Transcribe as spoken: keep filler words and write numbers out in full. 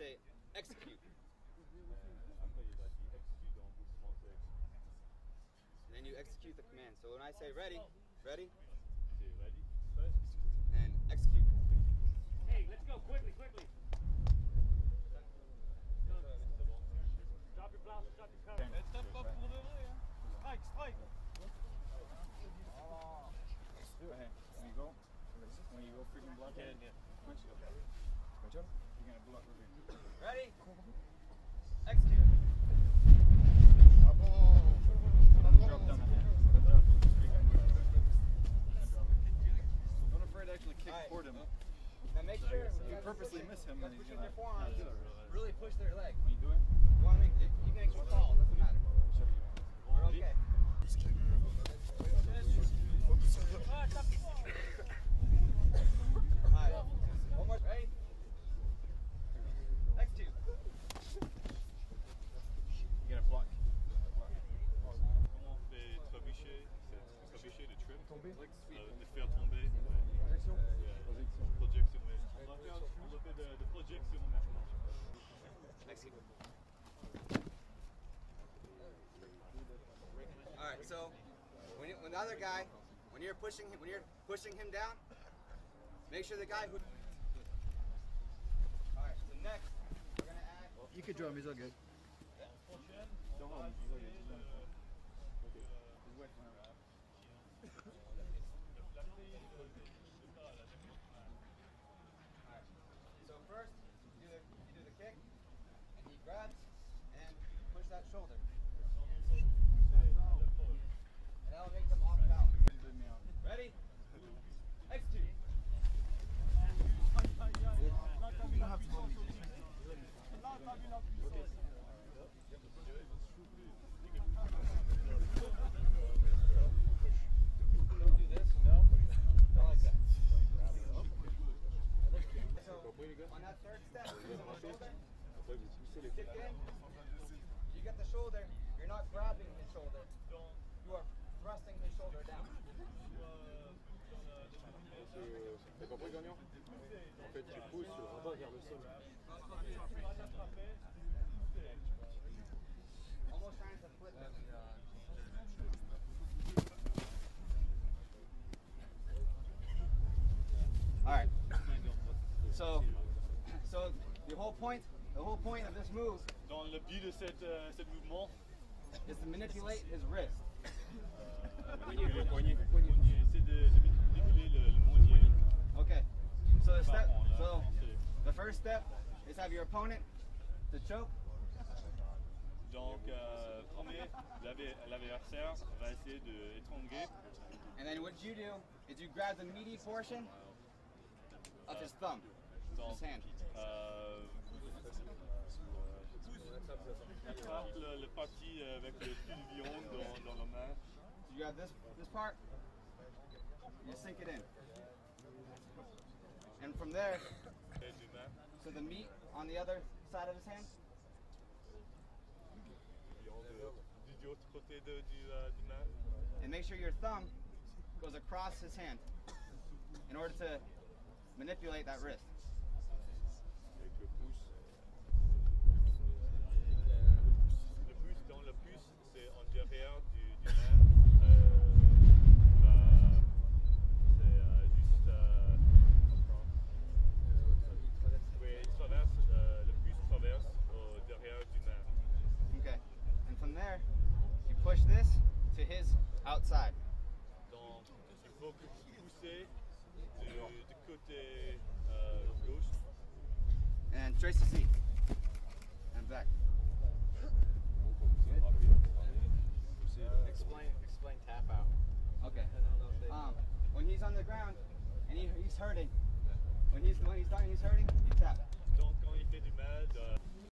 say execute. And then you execute the command. So when I say ready, ready, and execute. Hey, let's go quickly, quickly. Drop your blouse, drop your coat. Step up pour de vrai, hein. Strike, strike. Do it, hey. When you go, when you go freaking block it, punch it. Good job. You're gonna block it. Ready, execute. Drop down the hand. Good job. Don't afraid to actually kick Right. toward him. Now make sure You you purposely miss him and he's pushing gonna your forearms. Really push their leg. What are you doing? You want to make it, you can make it fall. Doesn't matter. We're okay. Alright, one more. Ready? Execute. You gotta block. Comment on fait trébucher, c'est trébucher de trim, Tomber. euh, de faire tomber. Projection. Ouais. Projection. Projection, ouais. On va faire, on va faire de, de projection maintenant. Execute. Alright, so when, you, when the other guy, when you're pushing him, when you're pushing him down, make sure the guy who. Alright, so next we're gonna add. You could draw him, he's all good. Don't hold him, he's all good. He's wet for now. Alright, so first you do the you do the kick, and he grabs and push that shoulder, and that'll make them off balance. Ready? Execute. You don't have to hold me. Don't do this. No. Not like that. So on that third step, use on the shoulder. Kick in. You get the shoulder. You're not grabbing his shoulder. You are thrusting his shoulder down. T'as compris, gagnant? En fait, tu pousses en bas vers le sol. Almost trying to flip it. All right. So, so the whole point, the whole point of this move Dans le but de cette, euh, cet mouvement, is to manipulate his wrist. manipuler le poignet. C'est de, de manipuler le, le moignet. Okay. So the step, Par contre, là, so c'est- the first step is have your opponent to choke, Donc, euh, premier, l'adver- l'adversaire va essayer d'étrangler. and then what you do is you grab the meaty portion of his thumb, Donc, his hand. euh, attrape le, le parti avec le fil viande dans, dans la main. So you grab this this part, you sink it in, and from there, Et du main. so the meat on the other side of his hand, Du, du autre côté de, du, euh, du main. and make sure your thumb goes across his hand in order to manipulate that wrist. Avec le pouce. Le pouce, dans le pouce, c'est en derrière du, du main. Euh, bah, c'est euh, juste. Euh, oui, il traverse, euh, le pouce traverse au derrière du main. Okay, and from there, you push this to his outside. Donc, il faut que vous poussez du, du côté euh, gauche. And trace the seat. And back. Explain, explain tap out. Okay. Um, when he's on the ground and he, he's hurting, when he's when he's done, he's hurting, you tap. Donc, quand il fait du mal, euh,